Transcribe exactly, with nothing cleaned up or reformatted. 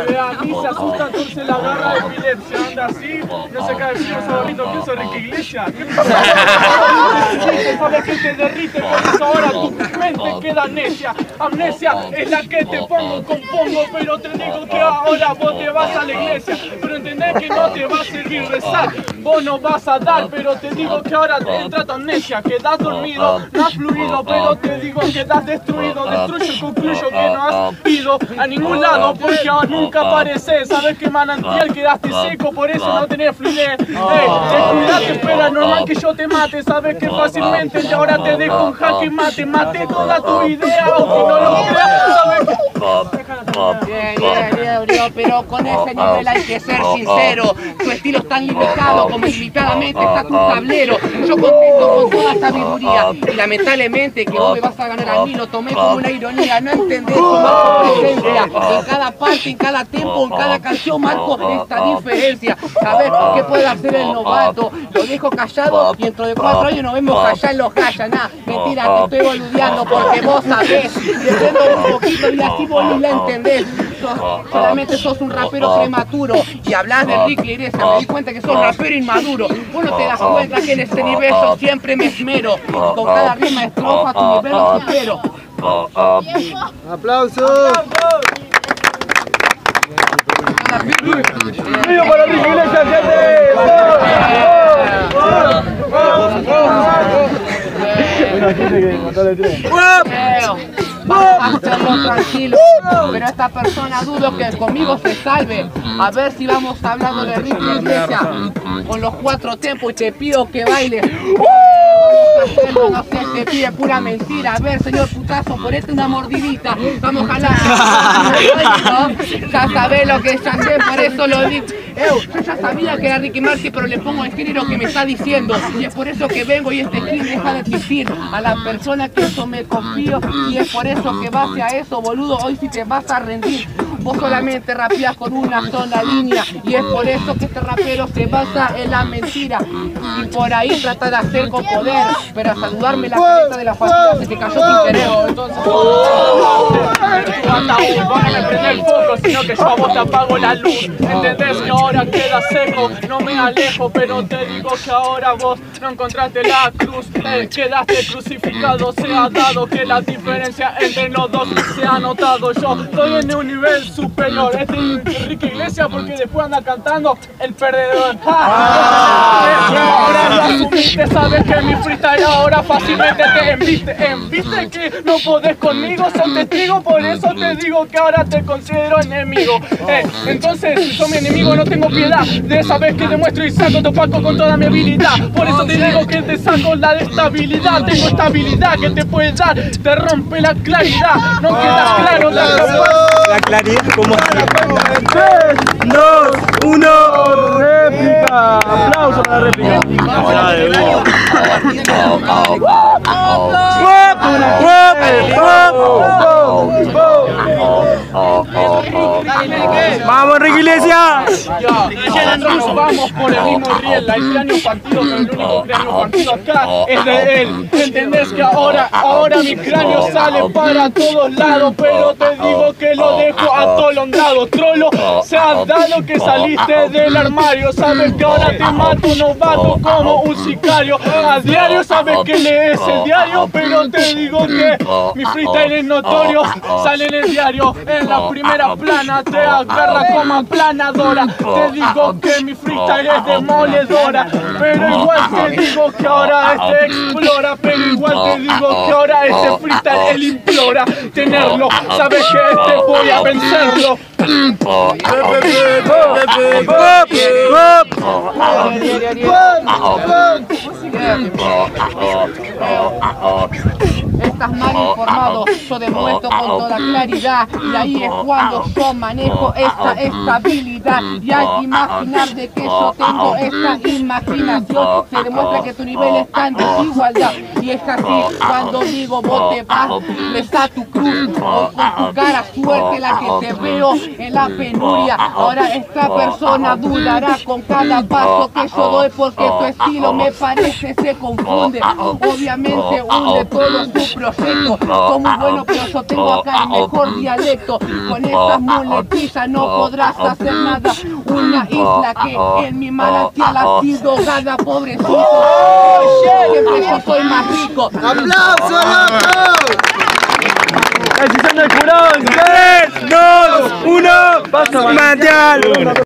ve a mí, se asusta, entonces la agarra de epilepsia. Anda así, no se cae frío, favorito, ¿quién soy Ricky Iglesias? Sabes que te derrite, por eso ahora tu mente queda necia. Amnesia es la que te pongo, compongo, pero te digo que ahora vos te vas a la iglesia. Pero entendés que no te va a servir rezar, vos no vas a dar, pero te digo que ahora te entra tu amnesia. Quedas dormido, no has fluido, pero te digo que estás destruido. Destruyo, concluyo que no has ido a ningún lado, porque ahora nunca apareces. Sabes que manantial quedaste seco, por eso no tenés fluidez. Eh, descuidate, espera, normal que yo te mate. Sabes que fácilmente y ahora te dejo un jaque mate. Mate toda tu idea, aunque no lo creas. Sabes que... Bien, bien, bien, bien, pero con ese nivel hay que ser sincero. Tu estilo es tan limitado como limitadamente está tu tablero. Yo contesto con toda sabiduría y lamentablemente que vos me vas a ganar a mí lo tomé como una ironía. No entendés tu marco presencia. En cada parte, en cada tempo, en cada canción marco esta diferencia. Sabés qué puede hacer el novato. Lo dejo callado y dentro de cuatro años nos vemos allá en los gallas. Nah, mentira, te estoy boludeando porque vos sabés. Defiendo un poquito y así vos ni la entendés. Sos, solamente sos un rapero prematuro y hablas de Ricky Iglesias. Me di cuenta que sos rapero inmaduro. Vos no te das cuenta que en este nivel yo siempre me esmero. Con cada rima de estrofa tu nivel lo supero. ¡Aplausos! ¡Mío para Ricky Iglesias, gente! Vamos a hacerlo tranquilo, pero esta persona dudo que conmigo se salve. A ver si vamos hablando de Ricky Iglesias con los cuatro tempos y te pido que bailes. No sé, te pide pura mentira. A ver, señor putazo, ponete una mordidita. Vamos a jalar. Ya sabés lo que ya sé, por eso lo digo. Eu, yo ya sabía que era Ricky Martin, pero le pongo el género que me está diciendo. Y es por eso que vengo y este skin deja de existir. A la persona que eso me confío. Y es por eso que base a eso, boludo, hoy sí te vas a rendir. Vos solamente rapeás con una sola línea. Y es por eso que este rapero se basa en la mentira. Y por ahí trata de hacer con poder. Pero a saludarme la careta de la factura se te cayó sin querer. Entonces... Vos no me prendés el foco, sino que yo a vos te apago la luz. ¿Entendés que ahora queda seco? No me alejo, pero te digo que ahora vos no encontraste la cruz. Eh, quedaste crucificado, se ha dado que la diferencia entre los dos se ha notado. Yo estoy en un nivel superior. Este es Ricky Iglesias porque después anda cantando el perdedor. ¡Ah! Ahora lo asumiste, sabes que mi freestyle ahora fácilmente te embiste. Embiste que no podés conmigo, son testigos, por eso te digo que ahora te considero enemigo. Eh, entonces, si sos mi enemigo no tengo piedad. De esa vez que demuestro y saco te opaco con toda mi habilidad. Por eso te digo que te saco la estabilidad. Tengo estabilidad que te puede dar, te rompe la claridad. No quedas claro la La claridad como tres, dos, uno, réplica. Aplausos para la réplica. ¡Vamos, Ricky Iglesias! Ya, nos vamos por el mismo riel. Hay cráneo partido, pero el único cráneo partido acá es de él. ¿Entendés que ahora, ahora mi cráneo sale para todos lados? Pero te digo que lo dejo atolondrado. Trolo, se ha dado que saliste del armario. Sabes que ahora te mato, novato, como un sicario. A diario sabes que lees el diario, pero te digo que mi freestyle es notorio. Sale en el diario, en la primera plana te agarra como aplanadora. Te digo que mi freestyle es demoledora, pero igual te digo que ahora este explora. Pero igual te digo que ahora este freestyle él implora tenerlo. Sabes que este voy a vencerlo. Estás mal informado, yo demuestro con toda claridad. Y ahí es cuando yo manejo esta estabilidad. Y hay que imaginar de que yo tengo esta imaginación. Se demuestra que tu nivel está en desigualdad. Y es así cuando digo vos te vas, besa tu cruz o con tu cara suerte la que te veo en la penuria. Ahora esta persona dudará con cada paso que yo doy, porque tu estilo me parece se confunde. Obviamente hunde todo su proyecto. Son muy buenos, pero yo tengo acá el mejor dialecto. Con estas muletillas no podrás hacer nada. Una isla que en mi manantial ha sido gana, pobrecito. Siempre yo soy más rico. ¡Aplausos, loco! Decisión del jurado. tres, dos, uno. Pasa manantial.